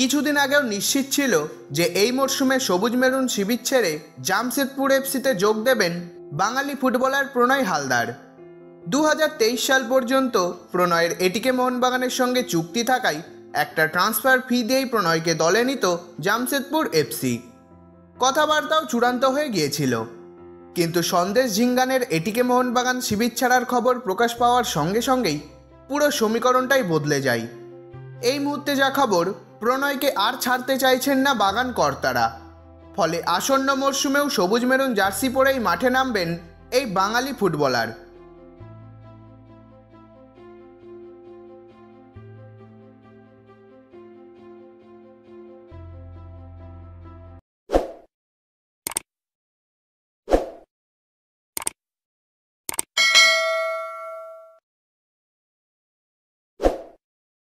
কিছুদিন আগেও নিশ্চিত ছিল যে এই মরশুমে সবুজ মেরুন শিবির ছেড়ে জামশেদপুর এফসিতে যোগ দেবেন বাঙালি ফুটবলার প্রণয় হালদার। 2023 সাল পর্যন্ত প্রণয়ের এটিকে মোহনবাগানের সঙ্গে চুক্তি থাকায় একটা ট্রান্সফার ফি দিয়েই প্রণয়কে দলে নিত জামশেদপুর এফসি। কথাবার্তাও চূড়ান্ত হয়ে গিয়েছিল, কিন্তু সন্দেশ ঝিঙ্গানের এটিকে মোহনবাগান শিবির ছাড়ার খবর প্রকাশ পাওয়ার সঙ্গে সঙ্গেই পুরো সমীকরণটাই বদলে যায়। এই মুহূর্তে যা খবর, প্রণয়কে আর ছাড়তে চাইছেন না বাগান কর্তারা। ফলে আসন্ন মরশুমেও সবুজ মেরুন জার্সি পরেই মাঠে নামবেন এই বাঙালি ফুটবলার।